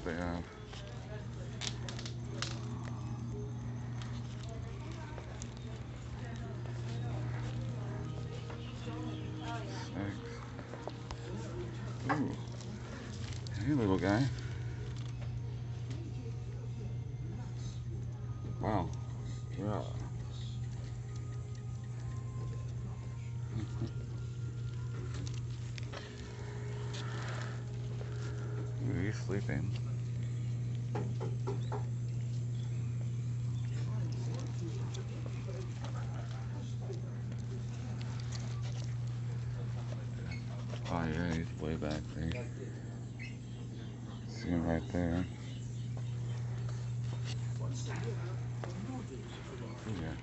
they have. Snakes. Ooh. Hey, little guy. Wow. Yeah. Ooh, he's sleeping. Oh yeah, he's way back there. See him right there. Yeah.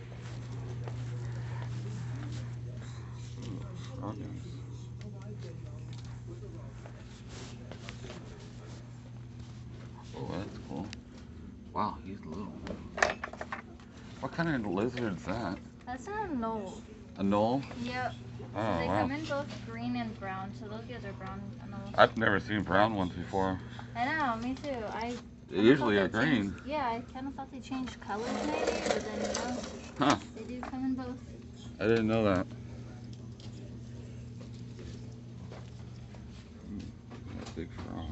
Ooh, scorpions. Oh, that's cool. Wow, he's little. What kind of lizard is that? That's a knoll. A knoll? Yep. Oh, So they wow. come in both green and brown. So those guys are brown knolls. I've never seen brown ones before. I know, me too. They usually are green. Yeah, I kind of thought they changed colors maybe, but then no. Huh. They do come in both. I didn't know that. That big frog.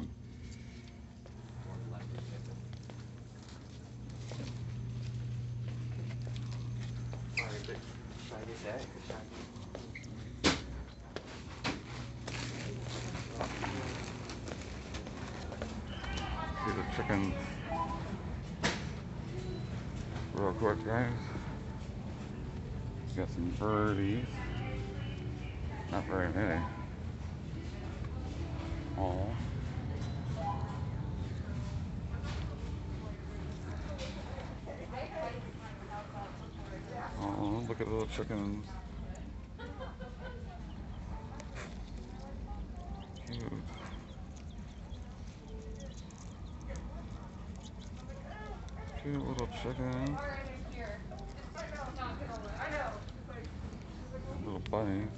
See the chickens real quick, guys. Got some birdies. Not very many. Oh. Oh, look at the little chickens. Cute. Cute little chickens. Little bunnies.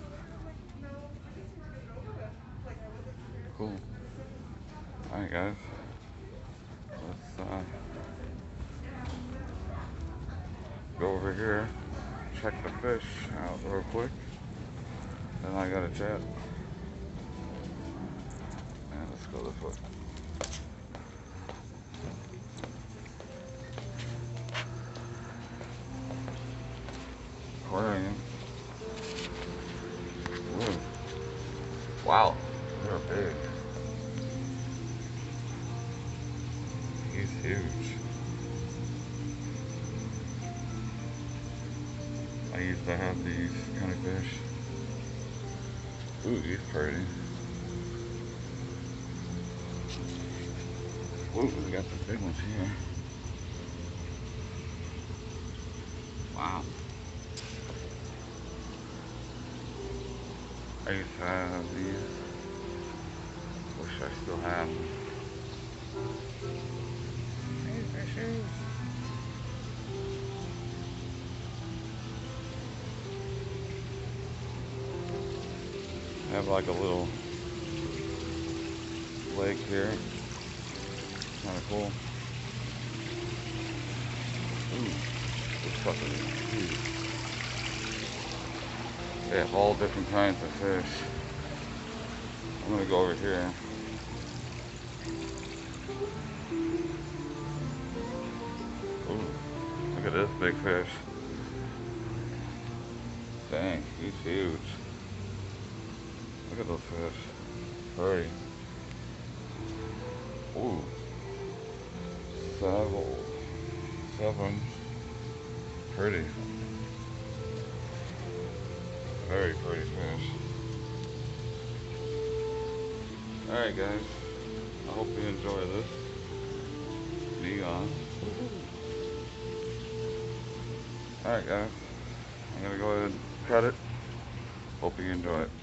Cool. Alright, guys. Let's go over here, check the fish out real quick. Then I gotta chat. And let's go this way. Aquarium. Ooh. Wow, they're big. He's huge. I used to have these kind of fish. Ooh, he's pretty. Ooh, we got some big ones here. Wow. I used to have these. Wish I still had them. Hey, fishes. I have like a little lake here. Kind of cool. Ooh, this fucking is huge. They have all different kinds of fish. I'm gonna go over here. Ooh, look at this big fish. Dang, he's huge. Look at those fish. Hurry. Ooh. Seven. Pretty. Very pretty fish. Alright guys. I hope you enjoy this. Neon. Alright guys. I'm gonna go ahead and cut it. Hope you enjoy it.